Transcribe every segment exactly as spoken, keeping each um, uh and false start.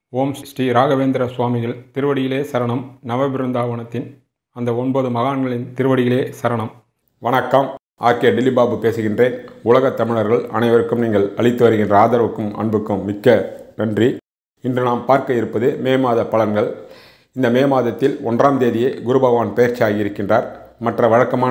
ஓம் ஸ்ரீ ராகவேந்திர சுவாமிகள் திருவடியிலே சரணம். நவபிருந்தாவனத்தின் அந்த ஒன்பது மகான்களின் திருவடியிலே சரணம். வணக்கம். ஆர்கே டில்லிபாபு பேசுகின்றேன். உலகத் தமிழர்கள் அனைவருக்கும் நீங்கள் அளித்து வருகின்ற ஆதரவுக்கும் அன்புக்கும் மிக்க நன்றி. இன்று நாம் பார்க்க இருப்பது மே மாத பலன்கள். இந்த மே மாதத்தில் ஒன்றாம் தேதியே குரு பகவான் பயிற்சியாகி இருக்கின்றார். மற்ற வழக்கமான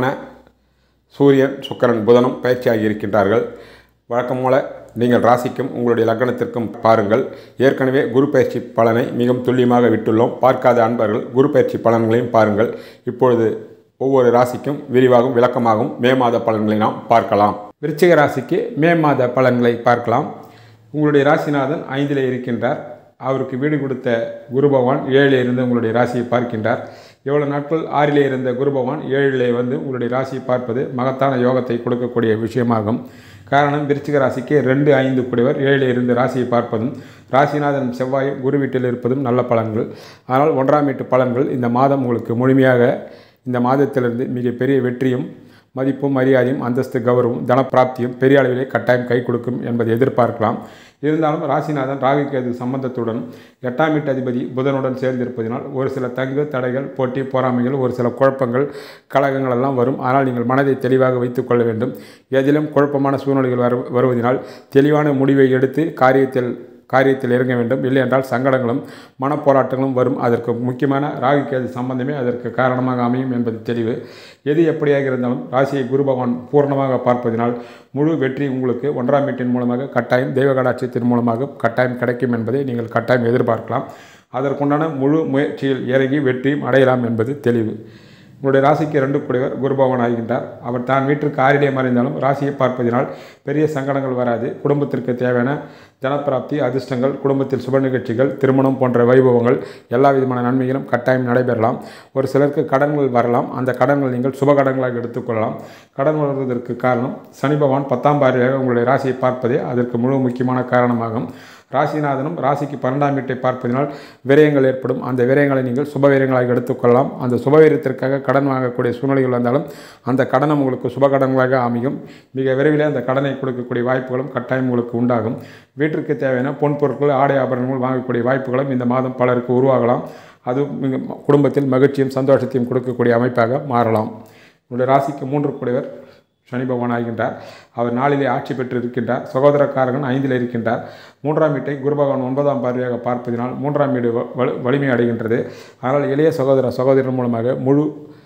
சூரியன், சுக்கிரன், புதனும் பயிற்சியாகி இருக்கின்றார்கள். வழக்கம் போல நீங்கள் ராசிக்கும் உங்களுடைய லக்னத்திற்கும் பாருங்கள். ஏற்கனவே குரு பயிற்சி பலனை மிகவும் துல்லியமாக விட்டுள்ளோம். பார்க்காத அன்பர்கள் குரு பயிற்சி பலன்களையும் பாருங்கள். இப்பொழுது ஒவ்வொரு ராசிக்கும் விரிவாகவும் விளக்கமாகவும் மே மாத பலன்களை நாம் பார்க்கலாம். விருச்சிக ராசிக்கு மே மாத பலன்களை பார்க்கலாம். உங்களுடைய ராசிநாதன் ஐந்திலே இருக்கின்றார். அவருக்கு வீடு கொடுத்த குரு பகவான் ஏழிலே இருந்து உங்களுடைய ராசியை பார்க்கின்றார். எவ்வளவு நாட்கள் ஆறிலே இருந்த குரு பகவான் ஏழிலே வந்து உங்களுடைய ராசியை பார்ப்பது மகத்தான யோகத்தை கொடுக்கக்கூடிய விஷயமாகும். காரணம், விருச்சிக ராசிக்கு ரெண்டு ஐந்து கூடியவர் ஏழில் இருந்து ராசியை பார்ப்பதும் ராசிநாதன் செவ்வாயும் குரு வீட்டில் இருப்பதும் நல்ல பலன்கள். ஆனால் ஒன்றாம் வீட்டு பலன்கள் இந்த மாதம் உங்களுக்கு முழுமையாக இந்த மாதத்திலிருந்து மிகப்பெரிய வெற்றியும் மதிப்பும் மரியாதையும் அந்தஸ்து கௌரவம் தனப்பிராப்தியும் பெரிய அளவிலே கட்டாயம் கை கொடுக்கும் என்பதை எதிர்பார்க்கலாம். இருந்தாலும் ராசிநாதன் ராகு கேது சம்பந்தத்துடன் எட்டாம் வீட்டு அதிபதி புதனுடன் சேர்ந்திருப்பதனால் ஒரு சில தங்கு தடைகள், போட்டி பொறாமைகள், ஒரு சில குழப்பங்கள், கலகங்கள் எல்லாம் வரும். ஆனால் நீங்கள் மனதை தெளிவாக வைத்துக் கொள்ள வேண்டும். எதிலும் குழப்பமான சூழ்நிலைகள் வரு வருவதனால் தெளிவான முடிவை எடுத்து காரியத்தில் காரியத்தில் இறங்க வேண்டும். இல்லை என்றால் சங்கடங்களும் மனப்போராட்டங்களும் வரும். அதற்கு முக்கியமான ராகு கேது சம்பந்தமே அதற்கு காரணமாக அமையும் என்பது தெளிவு. எது எப்படியாக இருந்தாலும் ராசியை குரு பகவான் பூர்ணமாக பார்ப்பதினால் முழு வெற்றி உங்களுக்கு ஒன்றாம் வீட்டின் மூலமாக கட்டாயம் தெய்வ கடாட்சியத்தின் மூலமாக கட்டாயம் கிடைக்கும் என்பதை நீங்கள் கட்டாயம் எதிர்பார்க்கலாம். அதற்குண்டான முழு முயற்சியில் இறங்கி வெற்றியும் அடையலாம் என்பது தெளிவு. உங்களுடைய ராசிக்கு ரெண்டு கூடியவர் குரு பகவான் ஆகின்றார். அவர் தான் வீட்டிற்கு ஆறிலே மறைந்தாலும் ராசியை பார்ப்பதினால் பெரிய சங்கடங்கள் வராது. குடும்பத்திற்கு தேவையான தனப்பிராப்தி, அதிர்ஷ்டங்கள், குடும்பத்தில் சுப நிகழ்ச்சிகள், திருமணம் போன்ற வைபவங்கள், எல்லா விதமான நன்மைகளும் கட்டாயம் நடைபெறலாம். ஒரு சிலருக்கு கடன்கள் வரலாம். அந்த கடன்கள் நீங்கள் சுப கடன்களாக எடுத்துக்கொள்ளலாம். கடன் வருவதற்கு காரணம் சனி பகவான் பத்தாம் பார்வையாக உங்களுடைய ராசியை பார்ப்பதே அதற்கு முழு முக்கியமான காரணமாகும். ராசிநாதனும் ராசிக்கு பன்னெண்டாம் வீட்டை பார்ப்பதனால் விரயங்கள் ஏற்படும். அந்த விரயங்களை நீங்கள் சுப விரயங்களாக எடுத்துக்கொள்ளலாம். அந்த சுபவீரியத்திற்காக கடன் வாங்கக்கூடிய சூழ்நிலைகள் வந்தாலும் அந்த கடனம் உங்களுக்கு சுப கடன்களாக அமையும். மிக விரைவில் அந்த கடனை கொடுக்கக்கூடிய வாய்ப்புகளும் கட்டாயம் உங்களுக்கு உண்டாகும். வீட்டிற்கு தேவையான பொன் பொருட்கள், ஆடை ஆபரணங்கள் வாங்கக்கூடிய வாய்ப்புகளும் இந்த மாதம் பலருக்கு உருவாகலாம். அது மிக குடும்பத்தில் மகிழ்ச்சியும் சந்தோஷத்தையும் கொடுக்கக்கூடிய அமைப்பாக மாறலாம். உங்களுடைய ராசிக்கு மூன்று கூடியவர் சனி பகவான் ஆகின்றார். அவர் நாளிலே ஆட்சி பெற்று இருக்கின்றார். சகோதரக்காரகன் ஐந்தில் இருக்கின்றார். மூன்றாம் வீட்டை குரு பகவான் ஒன்பதாம் பார்வையாக பார்ப்பதினால் மூன்றாம் வீடு வலிமை அடைகின்றது. ஆனால் இளைய சகோதர சகோதரர் மூலமாக முழு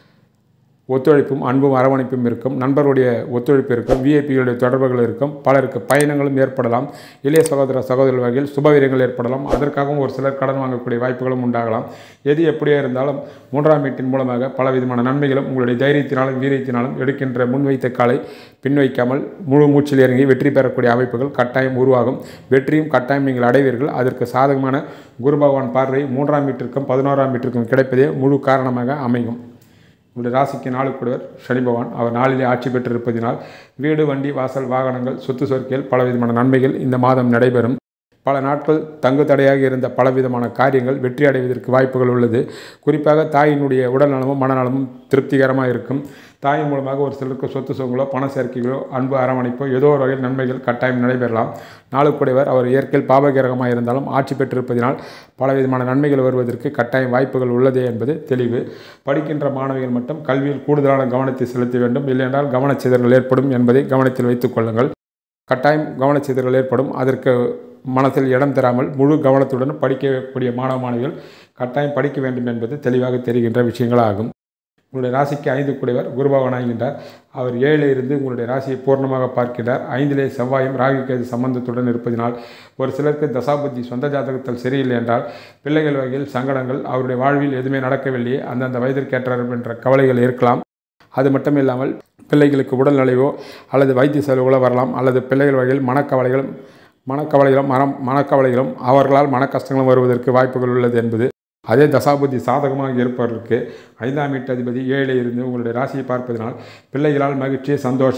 ஒத்துழைப்பும் அன்பும் அரவணைப்பும் இருக்கும். நண்பருடைய ஒத்துழைப்பு இருக்கும். விஐபிகளுடைய தொடர்புகள் இருக்கும். பலருக்கு பயணங்களும் ஏற்படலாம். இளைய சகோதர சகோதரர் வகையில் சுபவீரியங்கள் ஏற்படலாம். அதற்காகவும் ஒரு சிலர் கடன் வாங்கக்கூடிய வாய்ப்புகளும் உண்டாகலாம். எது எப்படியே இருந்தாலும் மூன்றாம் வீட்டின் மூலமாக பலவிதமான நன்மைகளும் உங்களுடைய தைரியத்தினாலும் வீரியத்தினாலும் எடுக்கின்ற முன்வைத்த காலை பின்வைக்காமல் முழு மூச்சில் இறங்கி வெற்றி பெறக்கூடிய அமைப்புகள் கட்டாயம் உருவாகும். வெற்றியும் கட்டாயம் நீங்கள் அடைவீர்கள். அதற்கு சாதகமான குரு பகவான் பார்வை மூன்றாம் வீட்டிற்கும் பதினோராம் வீட்டிற்கும் கிடைப்பதே முழு காரணமாக அமையும். உங்களுடைய ராசிக்கு நாலு கூடியவர் சனி பகவான். அவர் நாளிலே ஆட்சி பெற்றிருப்பதினால் வீடு, வண்டி, வாசல், வாகனங்கள், சொத்து சொற்கள் பலவிதமான நன்மைகள் இந்த மாதம் நடைபெறும். பல நாட்கள் தங்கு தடையாக இருந்த பலவிதமான காரியங்கள் வெற்றி அடைவதற்கு வாய்ப்புகள் உள்ளது. குறிப்பாக தாயினுடைய உடல் நலமும் மனநலமும் திருப்திகரமாக இருக்கும். தாயின் மூலமாக ஒரு சிலருக்கு சொத்து சொங்களோ, பண சேர்க்கைகளோ, அன்பு அரவணைப்போ ஏதோ ஒரு வகையில் நன்மைகள் கட்டாயம் நடைபெறலாம். நாளுக்குடையவர் அவர் இயற்கையில் பாபகிரகமாக இருந்தாலும் ஆட்சி பெற்றிருப்பதினால் பலவிதமான நன்மைகள் வருவதற்கு கட்டாயம் வாய்ப்புகள் உள்ளதே என்பது தெளிவு. படிக்கின்ற மாணவிகள் மட்டும் கல்வியில் கூடுதலான கவனத்தை செலுத்த வேண்டும். இல்லையென்றால் கவனச்சிதறல் ஏற்படும் என்பதை கவனத்தில் வைத்துக் கொள்ளுங்கள். கட்டாயம் கவனச்சிதறல் ஏற்படும். அதற்கு மனத்தில் இடம் தராமல் முழு கவனத்துடன் படிக்கக்கூடிய மாணவ மாணவிகள் கட்டாயம் படிக்க வேண்டும் என்பது தெளிவாக தெரிகின்ற விஷயங்களாகும். உங்களுடைய ராசிக்கு ஐந்து கூடியவர் குரு பகவான் ஆகின்றார். அவர் ஏழில் இருந்து உங்களுடைய ராசியை பூர்ணமாக பார்க்கிறார். ஐந்திலே செவ்வாயும் ராகு கேது சம்பந்தத்துடன் இருப்பதினால் ஒரு சிலருக்கு தசாபுத்தி சொந்த ஜாதகத்தில் சரியில்லை என்றால் பிள்ளைகள் வகையில் சங்கடங்கள், அவருடைய வாழ்வில் எதுவுமே நடக்கவில்லையே, அந்தந்த வயதிற்கேற்றார் என்ற கவலைகள் இருக்கலாம். அது மட்டும் இல்லாமல் பிள்ளைகளுக்கு உடல் நலிவோ அல்லது வைத்திய செலவுகளோ வரலாம். அல்லது பிள்ளைகள் வகையில் மனக்கவலைகளும் மனக்கவலைகளும் மனம் மனக்கவலைகளும் அவர்களால் மன கஷ்டங்களும் வருவதற்கு வாய்ப்புகள் உள்ளது என்பது. அதே தசாபுத்தி சாதகமாக இருப்பவர்களுக்கு ஐந்தாம் வீட்டு அதிபதி ஏழில் இருந்து உங்களுடைய ராசியை பார்ப்பதனால் பிள்ளைகளால் மகிழ்ச்சி, சந்தோஷம்,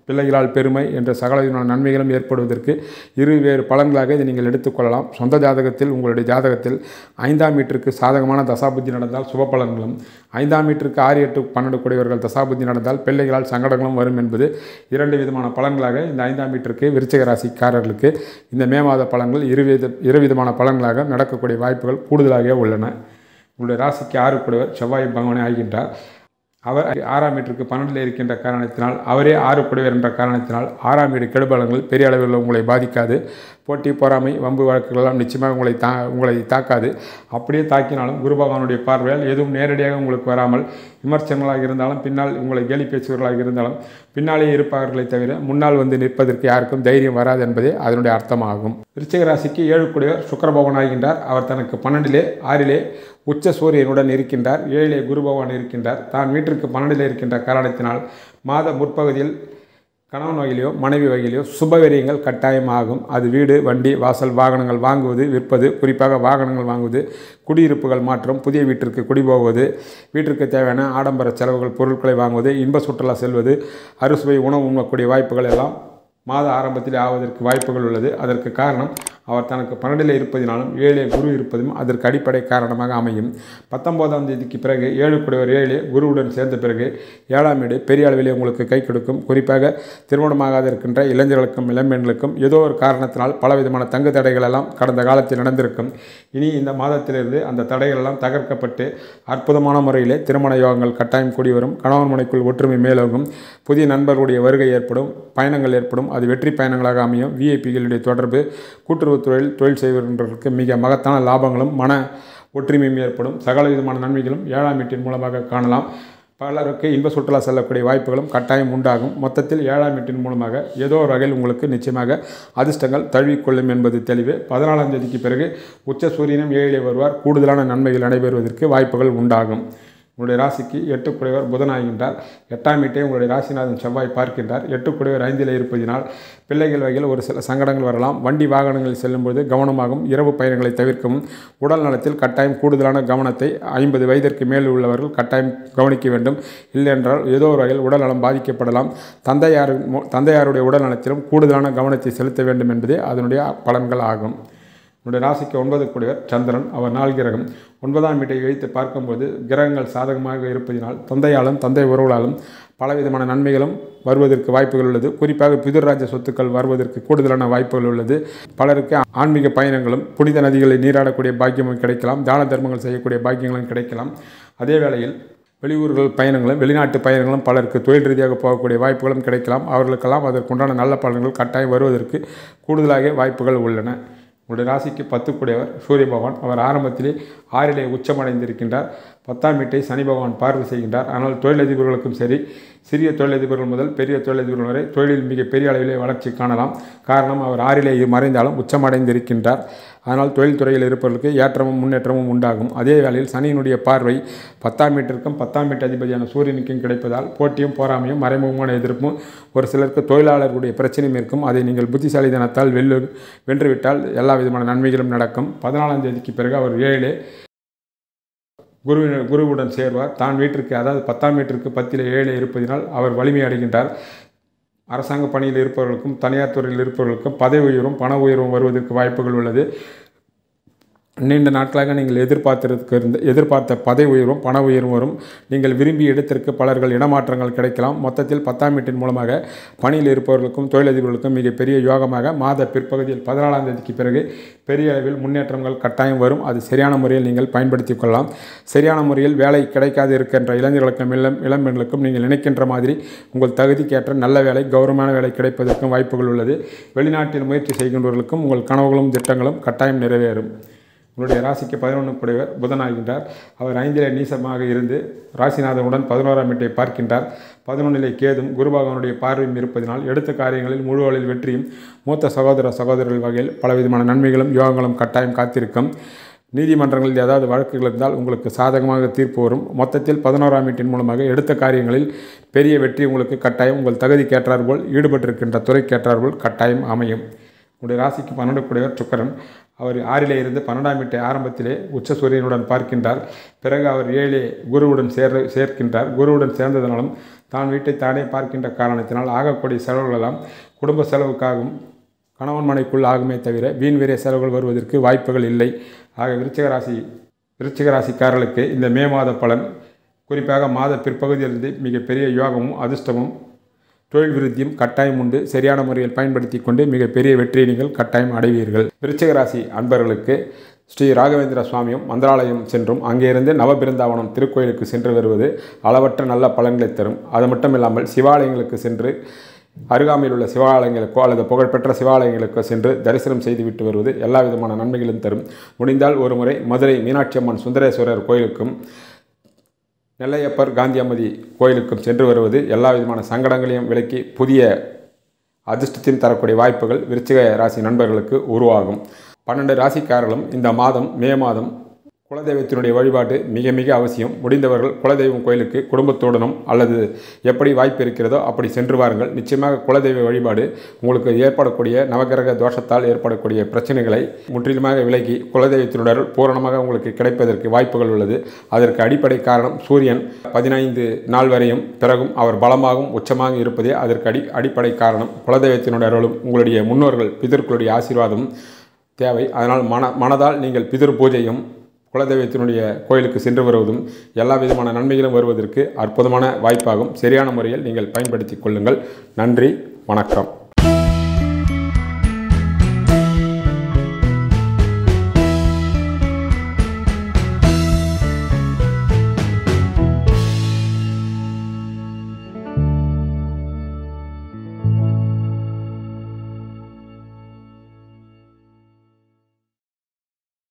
பிள்ளைகளால் பெருமை என்ற சகலவிதமான நன்மைகளும் ஏற்படுவதற்கு இருவேறு பலன்களாக இதை நீங்கள் எடுத்துக்கொள்ளலாம். சொந்த ஜாதகத்தில் உங்களுடைய ஜாதகத்தில் ஐந்தாம் வீட்டிற்கு சாதகமான தசாபுத்தி நடந்தால் சுப பலன்களும், ஐந்தாம் வீட்டிற்கு ஆறு எட்டு பன்னெண்டு கூடியவர்கள் தசாபுத்தி நடந்தால் பிள்ளைகளால் சங்கடங்களும் வரும் என்பது இரண்டு விதமான பலன்களாக இந்த ஐந்தாம் வீட்டிற்கு விருச்சிக ராசிக்காரர்களுக்கு இந்த மே மாத பலன்கள் இருவித இருவிதமான பலன்களாக நடக்கக்கூடிய வாய்ப்புகள் கூடுதலாக உள்ளன. உங்களுடைய ராசிக்கு ஆறு கூடியவர் செவ்வாய் பகவானே ஆகின்றார். அவர் ஆறாம் வீட்டிற்கு பன்னெண்டில் இருக்கின்ற காரணத்தினால், அவரே ஆறு கூடியவர் என்ற காரணத்தினால் ஆறாம் வீடு கெடுபலங்கள் பெரிய அளவில் உங்களை பாதிக்காது. போட்டி பொறாமை வம்பு வழக்குகளெல்லாம் நிச்சயமாக உங்களை தா உங்களை தாக்காது. அப்படியே தாக்கினாலும் குரு பகவானுடைய பார்வையால் எதுவும் நேரடியாக உங்களுக்கு வராமல் விமர்சனங்களாக இருந்தாலும், பின்னால் உங்களை கேலி பேசுபவர்களாக இருந்தாலும் பின்னாலே இருப்பார்களே தவிர முன்னால் வந்து நிற்பதற்கு யாருக்கும் தைரியம் வராது என்பதே அதனுடைய அர்த்தமாகும். விருச்சிக ராசிக்கு ஏழு கூடியவர் சுக்கிர பகவான் ஆகின்றார். அவர் தனக்கு பன்னெண்டிலே ஆறிலே உச்ச சூரியனுடன் இருக்கின்றார். ஏழிலே குரு பகவான் இருக்கின்றார். தான் வீட்டிற்கு பன்னெண்டிலே இருக்கின்ற காரணத்தினால் மாத முற்பகுதியில் கணவன் வகையிலையோ மனைவி வகையிலையோ சுபவரியங்கள் கட்டாயமாகும். அது வீடு, வண்டி, வாசல், வாகனங்கள் வாங்குவது, விற்பது, குறிப்பாக வாகனங்கள் வாங்குவது, குடியிருப்புகள் மாற்றம், புதிய வீட்டிற்கு குடிபோவது, வீட்டிற்கு தேவையான ஆடம்பர செலவுகள் பொருட்களை வாங்குவது, இன்ப சுற்றுலா செல்வது, அறுசுவை உணவு உண்ணக்கூடிய வாய்ப்புகள் எல்லாம் மாத ஆரம்பத்தில் ஆவதற்கு வாய்ப்புகள் உள்ளது. அதற்கு காரணம் அவர் தனக்கு பன்னெண்டில் இருப்பதினாலும் ஏழே குரு இருப்பதும் அதற்கு அடிப்படை காரணமாக அமையும். பத்தொன்பதாம் தேதிக்கு பிறகு ஏழு கூடியவர் ஏழு குருவுடன் சேர்ந்த பிறகு ஏழாம் வீடு பெரிய அளவிலே உங்களுக்கு கை கொடுக்கும். குறிப்பாக திருமணமாகாத இருக்கின்ற இளைஞர்களுக்கும் இளம்பெண்களுக்கும் ஏதோ ஒரு காரணத்தினால் பலவிதமான தங்கு தடைகள் எல்லாம் கடந்த காலத்தில் நடந்திருக்கும். இனி இந்த மாதத்திலிருந்து அந்த தடைகள் எல்லாம் தகர்க்கப்பட்டு அற்புதமான முறையிலே திருமண யோகங்கள் கட்டாயம் கூடி வரும். கணவன் மனைக்குள் ஒற்றுமை மேலோகும். புதிய நண்பர்களுடைய வருகை ஏற்படும். பயணங்கள் ஏற்படும். அது வெற்றி பயணங்களாக அமையும். விஐபிகளுடைய தொடர்பு, கூட்டுறவு தொழில் தொழில் செய்வர்களுக்கு மிக மகத்தான லாபங்களும் மன ஒற்றுமையும் ஏற்படும். சகல விதமான நன்மைகளும் ஏழாம் வீட்டின் மூலமாக காணலாம். பலருக்கு இன்ப சுற்றுலா செல்லக்கூடிய வாய்ப்புகளும் கட்டாயம் உண்டாகும். மொத்தத்தில் ஏழாம் வீட்டின் மூலமாக ஏதோ ஒரு வகையில் உங்களுக்கு நிச்சயமாக அதிர்ஷ்டங்கள் தழுவிக்கொள்ளும் என்பது தெளிவு. பதினாலாம் தேதிக்கு பிறகு உச்ச சூரியனும் ஏழிலே வருவார். கூடுதலான நன்மைகள் நடைபெறுவதற்கு வாய்ப்புகள் உண்டாகும். உங்களுடைய ராசிக்கு எட்டு கூடியவர் புதன் ஆகின்றார். எட்டாம் வீட்டை உங்களுடைய ராசிநாதன் செவ்வாய் பார்க்கின்றார். எட்டு கூடியவர் ஐந்தில் இருப்பதினால் பிள்ளைகள் வகையில் ஒரு சில சங்கடங்கள் வரலாம். வண்டி வாகனங்களில் செல்லும்போது கவனமாகவும், இரவு பயணங்களை தவிர்க்கவும், உடல் நலத்தில் கட்டாயம் கூடுதலான கவனத்தை ஐம்பது வயதிற்கு மேல் உள்ளவர்கள் கட்டாயம் கவனிக்க வேண்டும். இல்லையென்றால் ஏதோ ஒரு வகையில் உடல் நலம் பாதிக்கப்படலாம். தந்தையார் தந்தையாருடைய உடல் நலத்திலும் கூடுதலான கவனத்தை செலுத்த வேண்டும் என்பதே அதனுடைய பலன்கள் ஆகும். உங்களுடைய ராசிக்கு ஒன்பது கூடியவர் சந்திரன். அவர் நாள் கிரகம். ஒன்பதாம் வீட்டை வைத்து பார்க்கும்போது கிரகங்கள் சாதகமாக இருப்பதினால் தந்தையாலும் தந்தை உறவுகளாலும் பலவிதமான நன்மைகளும் வருவதற்கு வாய்ப்புகள் உள்ளது. குறிப்பாக பிதுர்ராஜ சொத்துக்கள் வருவதற்கு கூடுதலான வாய்ப்புகள் உள்ளது. பலருக்கு ஆன்மீக பயணங்களும், புனித நதிகளை நீராடக்கூடிய பாக்கியமும் கிடைக்கலாம். தான தர்மங்கள் செய்யக்கூடிய பாக்கியங்களும் கிடைக்கலாம். அதே வேளையில் வெளியூர்கள் பயணங்களும், வெளிநாட்டு பயணங்களும் பலருக்கு தொழில் ரீதியாக போகக்கூடிய வாய்ப்புகளும் கிடைக்கலாம். அவர்களுக்கெல்லாம் அதற்குண்டான நல்ல பலன்கள் கட்டாயம் வருவதற்கு கூடுதலாக வாய்ப்புகள் உள்ளன. உங்களுடைய ராசிக்கு பத்து கூடியவர் சூரிய பகவான். அவர் ஆரம்பத்திலே ஆறிலே உச்சமடைந்திருக்கின்றார். பத்தாம் வீட்டை சனி பகவான் பார்வை செய்கின்றார். ஆனால் தொழிலதிபர்களுக்கும் சரி, சிறிய தொழிலதிபர்கள் முதல் பெரிய தொழிலதிபர்கள் வரை தொழிலில் மிக பெரிய அளவிலே வளர்ச்சி காணலாம். காரணம், அவர் ஆறிலே மறைந்தாலும் உச்சமடைந்திருக்கின்றார். அதனால் தொழில்துறையில் இருப்பவர்களுக்கு ஏற்றமும் முன்னேற்றமும் உண்டாகும். அதே வேளையில் சனியினுடைய பார்வை பத்தாம் வீட்டிற்கும் பத்தாம் வீட்டு அதிபதியான சூரியனுக்கும் கிடைப்பதால் போட்டியும் பொறாமையும் மறைமுகமான எதிர்ப்பும் ஒரு சிலருக்கு தொழிலாளர்களுடைய பிரச்சனையும் இருக்கும். அதை நீங்கள் புத்திசாலித்தனத்தால் வெல்லு வென்றுவிட்டால் எல்லா விதமான நன்மைகளும் நடக்கும். பதினாலாம் தேதிக்கு பிறகு அவர் ஏழிலே குரு குருவுடன் சேர்வார். தான் வீட்டிற்கு, அதாவது பத்தாம் வீட்டிற்கு பத்திலே ஏழு இருப்பதினால் அவர் வலிமை அடைகின்றார். அரசாங்க பணியில் இருப்பவர்களுக்கும் தனியார் துறையில் இருப்பவர்களுக்கும் பதவி உயர்வும் பண உயர்வும் வருவதற்கு வாய்ப்புகள் உள்ளது. நீண்ட நாட்களாக நீங்கள் எதிர்பார்த்திருக்க இருந்த எதிர்பார்த்த பதவி உயர்வும் பண உயர்வும் வரும். நீங்கள் விரும்பிய இடத்திற்கு பலர்கள் இடமாற்றங்கள் கிடைக்கலாம். மொத்தத்தில் பத்தாம் வீட்டின் மூலமாக பணியில் இருப்பவர்களுக்கும் தொழிலதிபர்களுக்கும் மிகப்பெரிய யோகமாக மாத பிற்பகுதியில் பதினாலாம் தேதிக்கு பிறகு பெரிய அளவில் முன்னேற்றங்கள் கட்டாயம் வரும். அது சரியான முறையில் நீங்கள் பயன்படுத்தி கொள்ளலாம். சரியான முறையில் வேலை கிடைக்காது இருக்கின்ற இளைஞர்களுக்கும் இளம் இளம்பெண்களுக்கும் நீங்கள் நினைக்கின்ற மாதிரி உங்கள் தகுதிக்கேற்ற நல்ல வேலை, கௌரவமான வேலை கிடைப்பதற்கும் வாய்ப்புகள் உள்ளது. வெளிநாட்டில் முயற்சி செய்கின்றவர்களுக்கும் உங்கள் கனவுகளும் திட்டங்களும் கட்டாயம் நிறைவேறும். உங்களுடைய ராசிக்கு பதினொன்று கூடியவர் புதன் ஆகின்றார். அவர் ஐந்திலே நீசமாக இருந்து ராசிநாதனுடன் பதினோராம் வீட்டை பார்க்கின்றார். பதினொன்றிலே கேதும் குரு பகவானுடைய பார்வையும் இருப்பதனால் எடுத்த காரியங்களில் முழு அளவில் வெற்றியும், மூத்த சகோதர சகோதரர்கள் வகையில் பலவிதமான நன்மைகளும் யோகங்களும் கட்டாயம் காத்திருக்கும். நீதிமன்றங்களில் ஏதாவது வழக்குகள் இருந்தால் உங்களுக்கு சாதகமாக தீர்ப்பு வரும். மொத்தத்தில் பதினோராம் வீட்டின் மூலமாக எடுத்த காரியங்களில் பெரிய வெற்றி உங்களுக்கு கட்டாயம் உங்கள் தகுதிக்கேற்றாற்போல் ஈடுபட்டிருக்கின்ற துறைக்கேற்றாற்போல் கட்டாயம் அமையும். உங்களுடைய ராசிக்கு பன்னெண்டு கூடியவர் சுக்கிரன். அவர் ஆறிலே இருந்து பன்னெண்டாம் வீட்டை ஆரம்பத்திலே உச்ச சூரியனுடன் பார்க்கின்றார். பிறகு அவர் ஏழே குருவுடன் சேர் சேர்க்கின்றார். குருவுடன் சேர்ந்ததனாலும் தான் வீட்டை தானே பார்க்கின்ற காரணத்தினால் ஆகக்கூடிய செலவுகளெல்லாம் குடும்ப செலவுக்காகவும் கணவன் மனைக்குள் ஆகுமே தவிர வீண் விரை செலவுகள் வருவதற்கு வாய்ப்புகள் இல்லை. ஆக விருச்சிக ராசி விருச்சிக ராசிக்காரர்களுக்கு இந்த மே மாத பலன் குறிப்பாக மாத பிற்பகுதியிலிருந்து மிகப்பெரிய யோகமும் அதிர்ஷ்டமும் தொழில் விருத்தியும் கட்டாயம் உண்டு. சரியான முறையில் பயன்படுத்தி கொண்டு மிகப்பெரிய வெற்றியை நீங்கள் கட்டாயம் அடைவீர்கள். விருச்சிக ராசி அன்பர்களுக்கு ஸ்ரீ ராகவேந்திர சுவாமியும் மந்திராலயம் சென்றும் அங்கேயிருந்து நவபிருந்தாவனம் திருக்கோயிலுக்கு சென்று வருவது அளவற்ற நல்ல பலன்களை தரும். அது மட்டும் இல்லாமல் சிவாலயங்களுக்கு சென்று அருகாமையில் உள்ள சிவாலயங்களுக்கோ அல்லது புகழ்பெற்ற சிவாலயங்களுக்கோ சென்று தரிசனம் செய்துவிட்டு வருவது எல்லா விதமான நன்மைகளும் தரும். முடிந்தால் ஒரு முறை மதுரை மீனாட்சி அம்மன் சுந்தரேஸ்வரர் கோயிலுக்கும் நெல்லையப்பர் காந்தியம்மதி கோயிலுக்கும் சென்று வருவது எல்லா விதமான சங்கடங்களையும் விலக்கி புதிய அதிர்ஷ்டத்தையும் தரக்கூடிய வாய்ப்புகள் விருச்சிக ராசி நண்பர்களுக்கு உருவாகும். பன்னெண்டு ராசிக்காரர்களும் இந்த மாதம் மே மாதம் குலதெய்வத்தினுடைய வழிபாடு மிக மிக அவசியம். முடிந்தவர்கள் குலதெய்வம் கோயிலுக்கு குடும்பத்துடனும் அல்லது எப்படி வாய்ப்பு இருக்கிறதோ அப்படி சென்று வாருங்கள். நிச்சயமாக குலதெய்வ வழிபாடு உங்களுக்கு ஏற்படக்கூடிய நவகிரக தோஷத்தால் ஏற்படக்கூடிய பிரச்சனைகளை முற்றிலுமாக விலகி குலதெய்வத்தினுடைய பூரணமாக உங்களுக்கு கிடைப்பதற்கு வாய்ப்புகள் உள்ளது. அதற்கு அடிப்படை காரணம் சூரியன் பதினைந்து நாள் வரையும் பிறகும் அவர் பலமாகவும் உச்சமாக இருப்பதே அதற்கு அடி அடிப்படை காரணம். குலதெய்வத்தினுடைய அருளும் உங்களுடைய முன்னோர்கள் பிதர்களுடைய ஆசீர்வாதமும் தேவை. அதனால் மன மனதால் நீங்கள் பிதர் பூஜையும் குலதெய்வத்தினுடைய கோயிலுக்கு சென்று வருவதும் எல்லா விதமான நன்மைகளும் வருவதற்கு அற்புதமான வாய்ப்பாகும். சரியான முறையில் நீங்கள் பயன்படுத்தி கொள்ளுங்கள். நன்றி, வணக்கம்.